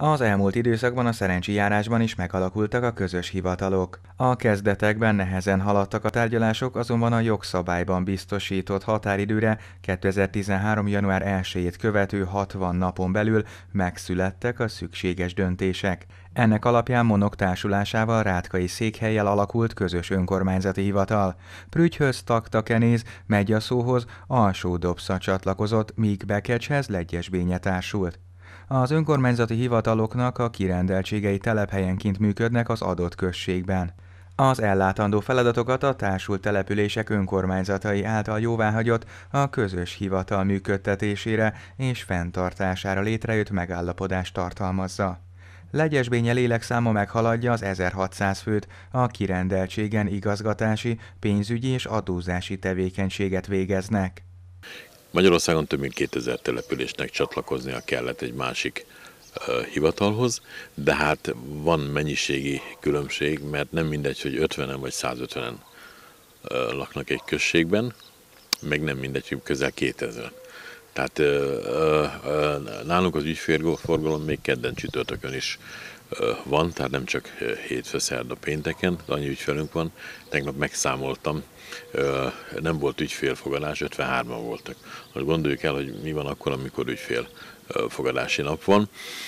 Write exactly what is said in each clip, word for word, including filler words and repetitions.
Az elmúlt időszakban a szerencsijárásban is megalakultak a közös hivatalok. A kezdetekben nehezen haladtak a tárgyalások, azonban a jogszabályban biztosított határidőre kétezer-tizenhárom. január elsejét követő hatvan napon belül megszülettek a szükséges döntések. Ennek alapján Monok társulásával Rátkai székhellyel alakult közös önkormányzati hivatal. Prügyhöz, Taktakenéz, Megyaszóhoz, Alsó-Dobsza csatlakozott, míg Bekecshez Leggyesbénye társult. Az önkormányzati hivataloknak a kirendeltségei telephelyenként működnek az adott községben. Az ellátandó feladatokat a társult települések önkormányzatai által jóváhagyott a közös hivatal működtetésére és fenntartására létrejött megállapodást tartalmazza. Leggyesbénye lélekszáma meghaladja az ezerhatszáz főt, a kirendeltségen igazgatási, pénzügyi és adózási tevékenységet végeznek. Magyarországon több mint kétezer településnek csatlakoznia kellett egy másik uh, hivatalhoz, de hát van mennyiségi különbség, mert nem mindegy, hogy ötvenen vagy százötvenen uh, laknak egy községben, meg nem mindegy, hogy közel kétezer. Tehát uh, uh, nálunk az ügyfélforgalom még kedden csütörtökön is uh, van, tehát nem csak hétfő, szerda, pénteken, annyi ügyfelünk van. Tegnap megszámoltam, uh, nem volt ügyfélfogadás, ötvenhárman voltak. Most gondoljuk el, hogy mi van akkor, amikor ügyfélfogadási nap van.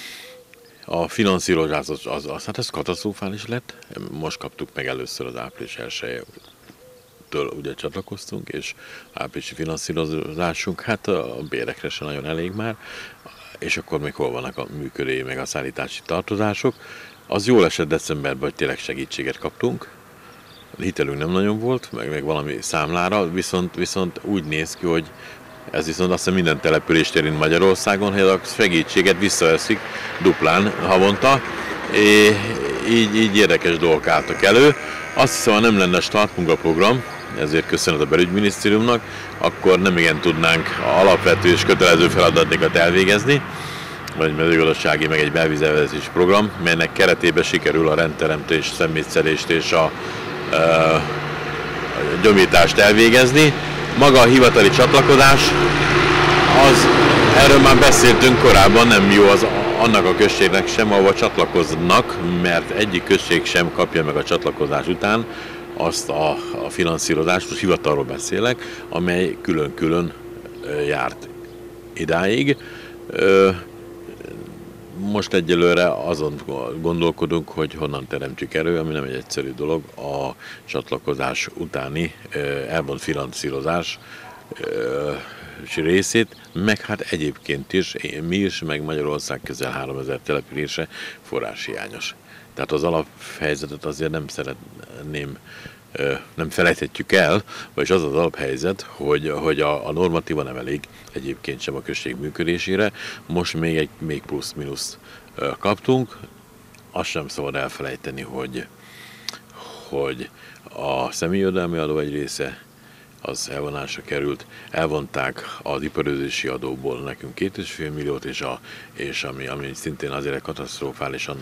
A finanszírozás az, az, az, hát ez katasztrofális lett. Most kaptuk meg először az április elsejétől, ugye csatlakoztunk, és áprilisi finanszírozásunk, hát a bérekre sem nagyon elég már, és akkor még hol vannak a működési, meg a szállítási tartozások. Az jól esett decemberben, hogy tényleg segítséget kaptunk. A hitelünk nem nagyon volt, meg, meg valami számlára, viszont, viszont úgy néz ki, hogy ez viszont azt hiszem minden települést érint Magyarországon, hogy a segítséget visszaveszik duplán havonta, és így, így érdekes dolgok álltak elő. Azt hiszem, ha nem lenne startmunkaprogram, ezért köszönet a belügyminisztériumnak, akkor nem igen tudnánk alapvető és kötelező feladataikat elvégezni, vagy mezőgazdasági, meg egy belvízelvezetési program, melynek keretében sikerül a rendteremtés, szemétszedést és a, a, a gyomítást elvégezni. Maga a hivatali csatlakozás, az, erről már beszéltünk korábban, nem jó az annak a községnek sem, ahova csatlakoznak, mert egyik község sem kapja meg a csatlakozás után azt a, a finanszírozást, most hivatalról beszélek, amely külön-külön járt idáig. Most egyelőre azon gondolkodunk, hogy honnan teremtjük elő, ami nem egy egyszerű dolog, a csatlakozás utáni elvont finanszírozás részét, meg hát egyébként is, mi is, meg Magyarország közel háromezer települése forráshiányos. Tehát az alaphelyzetet azért nem szeretném, nem felejthetjük el, vagyis az az alaphelyzet, hogy, hogy a, a normatíva nem elég egyébként sem a község működésére. Most még egy még plusz-minusz kaptunk. Azt sem szabad elfelejteni, hogy, hogy a személyjövedelmi adó egy része az elvonásra került, elvonták az iparőzési adóból nekünk két és fél milliót, és, a, és ami, ami szintén azért katasztrofálisan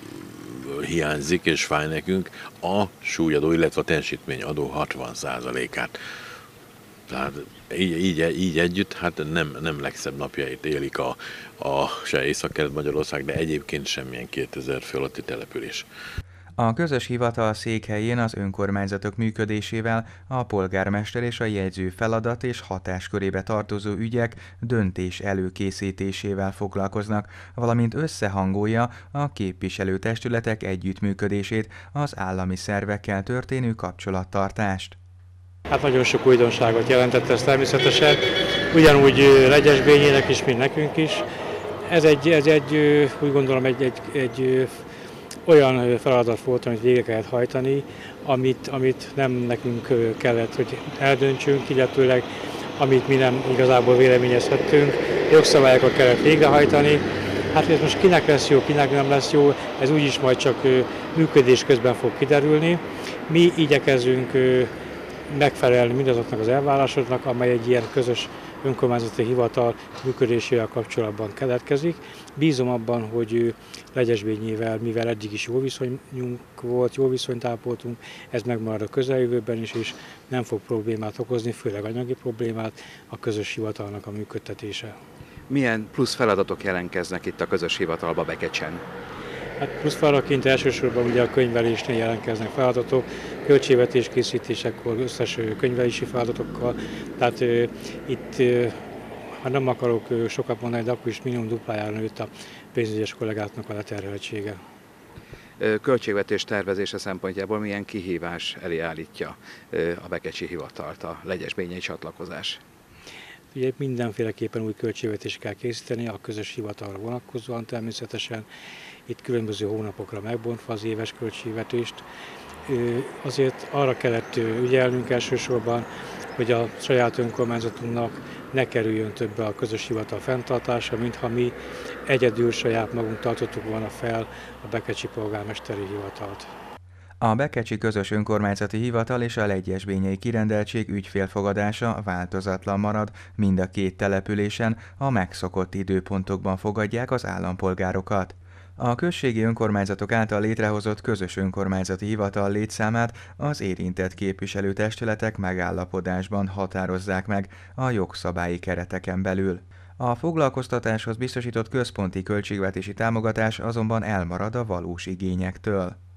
hiányzik és fáj nekünk, a súlyadó, illetve a teljesítményadó hatvan százalékát. Tehát így, így, így együtt hát nem, nem legszebb napjait élik a, a se Észak-Kelet-Magyarország, de egyébként semmilyen kétezer fő alatti település. A közös hivatal székhelyén az önkormányzatok működésével a polgármester és a jegyző feladat és hatáskörébe tartozó ügyek döntés előkészítésével foglalkoznak, valamint összehangolja a képviselőtestületek együttműködését, az állami szervekkel történő kapcsolattartást. Hát nagyon sok újdonságot jelentett ez természetesen, ugyanúgy Leggyesbényének is, mint nekünk is. Ez egy, ez egy úgy gondolom, egy, egy, egy olyan feladat volt, amit végre kellett hajtani, amit, amit nem nekünk kellett, hogy eldöntsünk, illetőleg amit mi nem igazából véleményezhettünk, jogszabályokat kellett végrehajtani. Hát ez most kinek lesz jó, kinek nem lesz jó, ez úgyis majd csak működés közben fog kiderülni. Mi igyekezünk megfelelni mindazoknak az elvárásoknak, amely egy ilyen közös önkormányzati hivatal működésével kapcsolatban keletkezik. Bízom abban, hogy Leggyesbényével, mivel eddig is jó viszonyunk volt, jó viszonyt ápoltunk, ez megmarad a közeljövőben is, és nem fog problémát okozni, főleg anyagi problémát a közös hivatalnak a működtetése. Milyen plusz feladatok jelentkeznek itt a közös hivatalba Bekecsen? Hát plusz feladaként elsősorban ugye a könyvelésnél jelentkeznek feladatok, költségvetés készítésekor összes könyvelési feladatokkal, tehát e, itt e, ha nem akarok sokat mondani, de akkor is minimum duplájára nőtt a pénzügyes kollégáknak a leterheltsége. Költségvetés tervezése szempontjából milyen kihívás elé állítja a bekecsi hivatalt a Legyesbényei csatlakozás? Ugye mindenféleképpen új költségvetést kell készíteni, a közös hivatalra vonatkozóan természetesen, itt különböző hónapokra megbontva az éves költségvetést. Azért arra kellett ügyelnünk elsősorban, hogy a saját önkormányzatunknak ne kerüljön többe a közös hivatal fenntartása, mintha mi egyedül saját magunk tartottuk volna fel a bekecsi polgármesteri hivatalt. A Bekecsi Közös Önkormányzati Hivatal és a Legyesbényei Kirendeltség ügyfélfogadása változatlan marad, mind a két településen a megszokott időpontokban fogadják az állampolgárokat. A községi önkormányzatok által létrehozott közös önkormányzati hivatal létszámát az érintett képviselőtestületek megállapodásban határozzák meg a jogszabályi kereteken belül. A foglalkoztatáshoz biztosított központi költségvetési támogatás azonban elmarad a valós igényektől.